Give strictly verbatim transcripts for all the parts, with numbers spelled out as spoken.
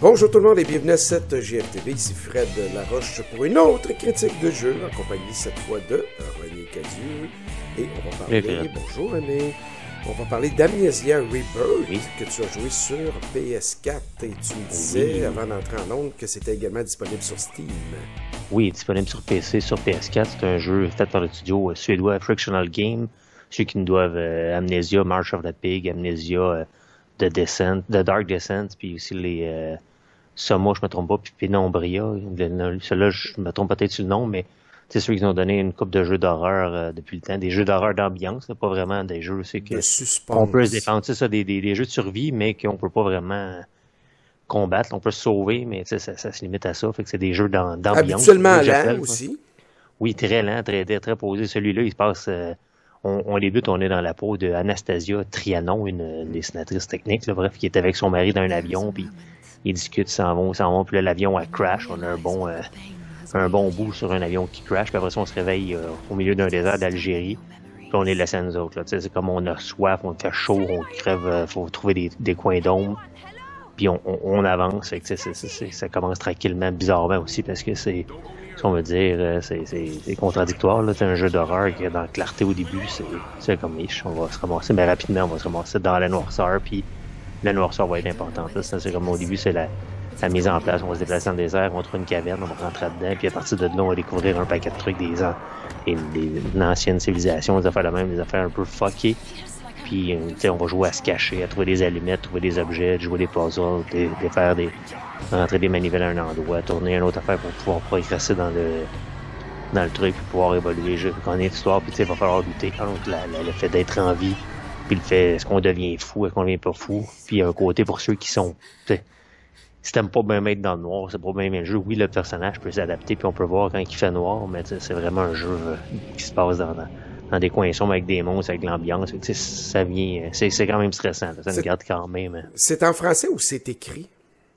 Bonjour tout le monde et bienvenue à cette G F T V, ici Fred Laroche pour une autre critique de jeu, en compagnie cette fois de René Cadieux. Et on va parler, oui, bonjour René, on va parler d'Amnesia Rebirth, oui. que tu as joué sur P S quatre et tu me disais oui. avant d'entrer en ondes que c'était également disponible sur Steam. Oui, disponible sur P C, sur P S quatre, c'est un jeu fait par le studio suédois Frictional Game, ceux qui nous doivent euh, Amnesia, March of the Pig, Amnesia... Euh, The Descent, The Dark Descent, puis aussi les euh, Soma, je me trompe pas, puis Penumbria. Celui-là, je me trompe peut-être sur le nom, mais c'est ceux qui nous ont donné une couple de jeux d'horreur euh, depuis le temps. Des jeux d'horreur d'ambiance, pas vraiment des jeux, c'est que... De suspense. On peut se défendre, c'est ça, des, des, des jeux de survie, mais qu'on peut pas vraiment combattre. On peut se sauver, mais ça, ça, ça se limite à ça. Fait que c'est des jeux d'ambiance. Habituellement lent aussi. Oui, très lent, très, très, très posé. Celui-là, il se passe... Euh, On, on débute, on est dans la peau de Anastasia Trianon, une, une dessinatrice technique, là, bref, qui est avec son mari dans un avion, puis ils discutent, s'en vont, s'en vont, puis là, l'avion, elle crash, on a un bon, euh, un bon bout sur un avion qui crash, puis après ça, on se réveille euh, au milieu d'un désert d'Algérie, puis on est laissé à nous autres, là, tu sais, c'est comme on a soif, on fait chaud, on crève, euh, faut trouver des, des coins d'ombre, puis on, on, on avance, fait que, c'est, c'est, c'est, ça commence tranquillement, bizarrement aussi, parce que c'est... on va dire, c'est, c'est, c'est contradictoire, là. C'est un jeu d'horreur qui est dans la clarté au début, c'est, c'est comme niche. On va se ramasser, mais rapidement, on va se ramasser dans la noirceur, puis la noirceur va être importante. Là. C'est, c'est comme au début, c'est la, la mise en place. On va se déplacer dans le désert, on trouve une caverne, on va rentrer dedans, puis à partir de là, on va découvrir un paquet de trucs des, des, des, des anciennes civilisations, des affaires de même, des affaires un peu fuckées. Puis, on va jouer à se cacher, à trouver des allumettes, trouver des objets, jouer des puzzles, des, des faire des... rentrer des manivelles à un endroit, tourner une autre affaire pour pouvoir progresser dans le dans le truc, puis pouvoir évoluer. Je connais l'histoire, puis tu sais, il va falloir lutter entre la, la, le fait d'être en vie, puis le fait, est-ce qu'on devient fou, est-ce qu'on devient pas fou, puis il y a un côté pour ceux qui sont, tu sais, si t'aimes pas bien mettre dans le noir, c'est pas bien bien le jeu, oui, le personnage peut s'adapter, puis on peut voir quand il fait noir, mais c'est vraiment un jeu euh, qui se passe dans, dans dans des coins sombres avec des monstres, avec l'ambiance. Ça vient, c'est, c'est quand même stressant. Là. Ça me garde quand même. C'est en français ou c'est écrit?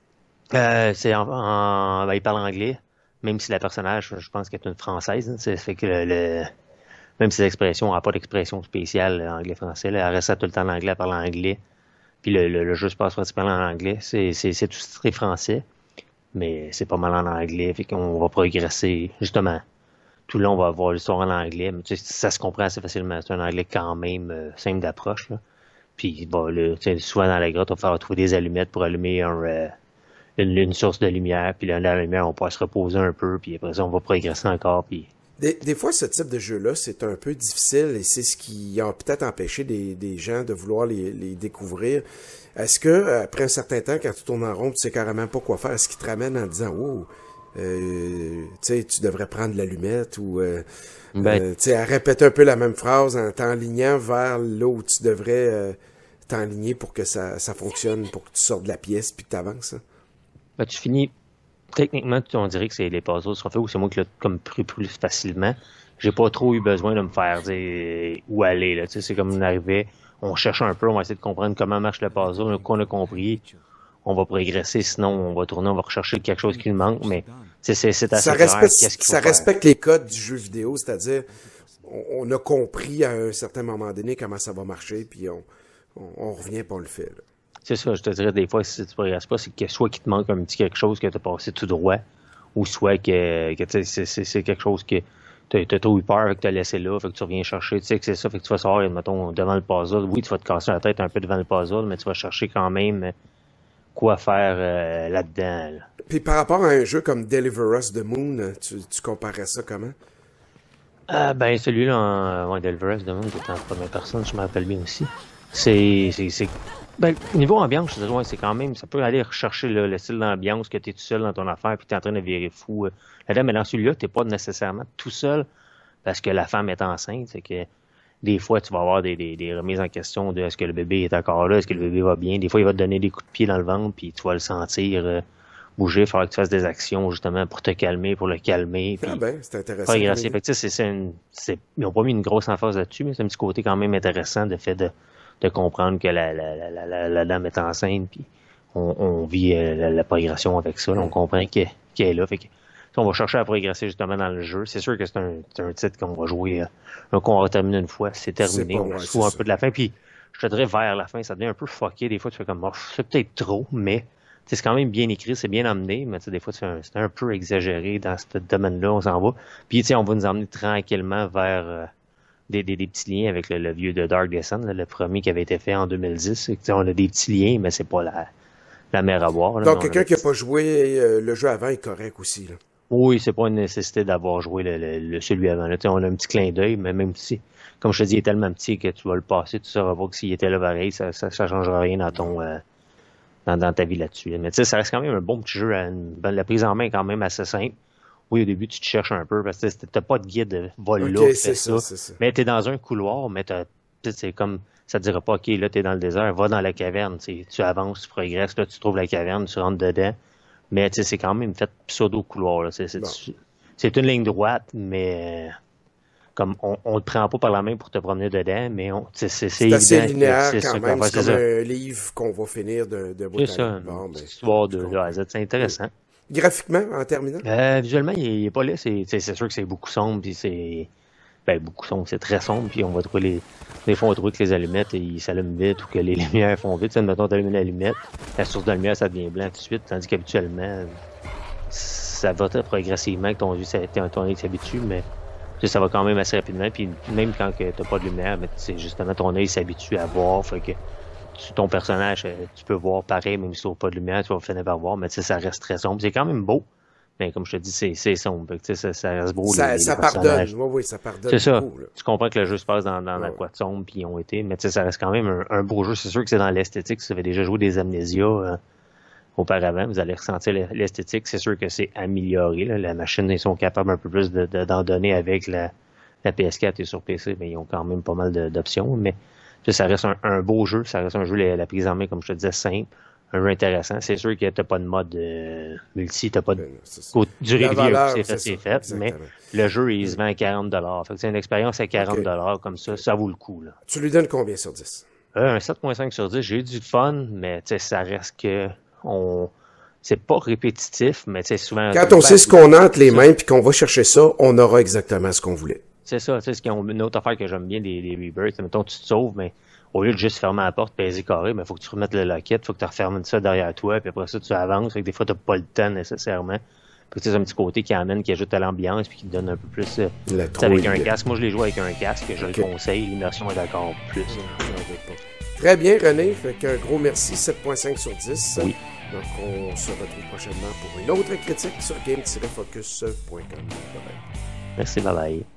Euh, c'est en, en ben, il parle anglais, même si la personnage, je pense qu'elle est une française. Hein, c'est fait que le, le même si l'expression n'a pas d'expression spéciale anglais-français, elle reste tout le temps en anglais, elle parle anglais. Puis le, le, le jeu se passe principalement en anglais. C'est, c'est, c'est tout très français, mais c'est pas mal en anglais. Fait qu'on va progresser justement. Tout le long, on va avoir l'histoire en anglais, mais tu sais, ça se comprend assez facilement. C'est un anglais quand même euh, simple d'approche. Là. Puis bon, là, tu sais, souvent dans la grotte, on va falloir trouver des allumettes pour allumer un, euh, une, une source de lumière. Puis là, dans la lumière, on peut se reposer un peu. Puis après ça, on va progresser encore. Puis... Des, des fois, ce type de jeu-là, c'est un peu difficile et c'est ce qui a peut-être empêché des, des gens de vouloir les, les découvrir. Est-ce que, après un certain temps, quand tu tournes en rond, tu sais carrément pas quoi faire, est-ce qu'il te ramène en disant « Oh, Euh, tu sais, tu devrais prendre l'allumette ou euh, ben, euh, tu sais, à répéter un peu la même phrase en t'enlignant vers là où tu devrais euh, t'enligner pour que ça, ça fonctionne, pour que tu sortes de la pièce puis que tu avances. Hein. Ben, tu finis, techniquement, on dirait que c'est les puzzles sont faits ou c'est moi qui l'ai comme pris plus facilement. J'ai pas trop eu besoin de me faire dire où aller. Là. Tu sais, c'est comme on arrivait, on cherche un peu, on va essayer de comprendre comment marche le puzzle, qu'on a compris. On va progresser, sinon on va tourner, on va rechercher quelque chose qui nous manque, mais c'est, c'est, c'est assez ça respecte, clair, qu'est-ce qu'il faut ça faire. respecte les codes du jeu vidéo, c'est-à-dire on, on a compris à un certain moment donné comment ça va marcher, puis on, on, on revient et on le fait. Là. C'est ça, je te dirais des fois, si tu progresses pas, c'est que soit qu'il te manque un petit quelque chose que tu as passé tout droit, ou soit que, que tu sais, c'est, c'est, c'est quelque chose que tu as trop eu peur, que tu as laissé là, fait que tu reviens chercher, tu sais que c'est ça, fait que tu vas savoir, mettons, devant le puzzle, oui, tu vas te casser la tête un peu devant le puzzle, mais tu vas chercher quand même quoi faire euh, là-dedans. Là. Puis par rapport à un jeu comme Deliver Us the Moon, tu, tu comparais ça comment? Ah ben celui-là, en, ouais, Deliver Us the Moon, qui est en première personne, je me rappelle bien aussi. C'est, c'est, c'est, ben niveau ambiance, je te dis, ouais, c'est quand même, ça peut aller rechercher là, le style d'ambiance que t'es tout seul dans ton affaire, puis t'es en train de virer fou. Là-dedans, mais dans celui-là, t'es pas nécessairement tout seul parce que la femme est enceinte, c'est que des fois, tu vas avoir des, des, des remises en question de est-ce que le bébé est encore là, est-ce que le bébé va bien. Des fois, il va te donner des coups de pied dans le ventre, puis tu vas le sentir euh, bouger. Il faudra que tu fasses des actions, justement, pour te calmer, pour le calmer. Puis, ah ben, c'est intéressant. Progresser. Fait que, c'est, c'est une, c'est, ils n'ont pas mis une grosse emphase là-dessus, mais c'est un petit côté quand même intéressant de fait de, de comprendre que la, la, la, la, la dame est enceinte, puis on, on vit euh, la, la progression avec ça. Là, on comprend qu'elle, qu'elle est là. Fait que, on va chercher à progresser justement dans le jeu. C'est sûr que c'est un, c'est un titre qu'on va jouer, euh, qu'on va terminer une fois, c'est terminé, c'est pas, on se fout un peu de la fin. Puis je te dirais vers la fin, ça devient un peu fucké. Des fois, tu fais comme, oh, c'est peut-être trop, mais c'est quand même bien écrit, c'est bien amené, mais des fois, c'est un, c'est un peu exagéré dans ce domaine-là, on s'en va. Puis, on va nous emmener tranquillement vers euh, des, des, des petits liens avec le, le vieux de Dark Descent, là, le premier qui avait été fait en deux mille dix. On a des petits liens, mais c'est pas la, la mer à boire. Là. Donc, quelqu'un qui n'a pas joué euh, le jeu avant est correct aussi. Là. Oui, c'est pas une nécessité d'avoir joué le, le, le celui avant. Là. On a un petit clin d'œil, mais même si, comme je te dis, il est tellement petit que tu vas le passer, tu sauras pas que s'il était là pareil, ça, ça, ça changera rien dans ton... Euh, Dans, dans ta vie là-dessus. Là. Mais tu sais, ça reste quand même un bon petit jeu. Une, ben, la prise en main est quand même assez simple. Oui, au début, tu te cherches un peu parce que t'as pas de guide vol là. Okay, c'est ça, ça. ça. Mais t'es dans un couloir, mais t'as, c'est comme, ça te dira pas, OK, là, t'es dans le désert, va dans la caverne. Tu avances, tu progresses, là, tu trouves la caverne, tu rentres dedans. Mais tu sais, c'est quand même fait pseudo-couloir. Là. C'est, c'est, bon. c'est une ligne droite, mais... Comme on, on te prend pas par la main pour te promener dedans, mais on, c'est, c'est, c'est assez linéaire c'est quand ça, même. C'est comme ça. un livre qu'on va finir de, de bout c'est ça, bon, ben, histoire de A à Z, c'est intéressant. Et graphiquement, en terminant? Euh, visuellement, il est, il est pas laid, c'est, c'est sûr que c'est beaucoup sombre, puis c'est, ben, beaucoup sombre, c'est très sombre, puis on va trouver les, des fois on va trouver que les allumettes, ils s'allument vite, ou que les lumières font vite. Tu sais, mettons, t'allumes une allumette, la source de lumière, ça devient blanc tout de suite, tandis qu'habituellement, ça va très progressivement que ton œil s'habitue, mais ça va quand même assez rapidement, puis même quand tu n'as pas de lumière, mais c'est justement ton œil s'habitue à voir, fait que tu, ton personnage, tu peux voir pareil, même si tu n'as pas de lumière, tu vas finir par voir, mais ça reste très sombre. C'est quand même beau, mais comme je te dis, c'est, c'est sombre, ça, ça reste beau. Ça, les, ça les pardonne, oui, oui, ça pardonne. C'est ça, beaucoup, tu comprends que le jeu se passe dans, dans ouais. la quoi de sombre, puis ils ont été, mais ça reste quand même un, un beau jeu. C'est sûr que c'est dans l'esthétique, si vous avez déjà joué des Amnesia euh, auparavant, vous allez ressentir l'esthétique. C'est sûr que c'est amélioré. Là. La machine, ils sont capables un peu plus de, de, d'en donner avec la, la P S quatre et sur P C, mais ils ont quand même pas mal de, d'options. Mais ça reste un, un beau jeu. Ça reste un jeu, la, la prise en main, comme je te disais, simple. Un jeu intéressant. C'est sûr que t'as pas de mode euh, multi, t'as pas de durée de vie, c'est fait, c'est fait. Exactement. Mais le jeu, il se vend à quarante dollars. Fait que c'est une expérience à quarante dollars okay. Comme ça, ça vaut le coup. Là. Tu lui donnes combien sur dix? Euh, un sept virgule cinq sur dix. J'ai eu du fun, mais ça reste que on c'est pas répétitif, mais tu sais, souvent... Quand on sait ce qu'on a entre les mains puis qu'on va chercher ça, on aura exactement ce qu'on voulait. C'est ça, tu sais, ce qui est une autre affaire que j'aime bien des, des rebirths. Mettons, tu te sauves, mais au lieu de juste fermer la porte, peser carré, mais faut que tu remettes le locket, faut que tu refermes ça derrière toi, puis après ça, tu avances. Fait que des fois, t'as pas le temps nécessairement. Puis tu sais, c'est un petit côté qui amène, qui ajoute à l'ambiance, puis qui te donne un peu plus... Euh, avec un casque. Moi, je l'ai joué avec un casque, je okay. le conseille. L'immersion est encore plus. Très bien, René. Fait qu'un gros merci, sept virgule cinq sur dix. Oui. Donc, on se retrouve prochainement pour une autre critique sur game tiret focus point com. Merci, bye bye.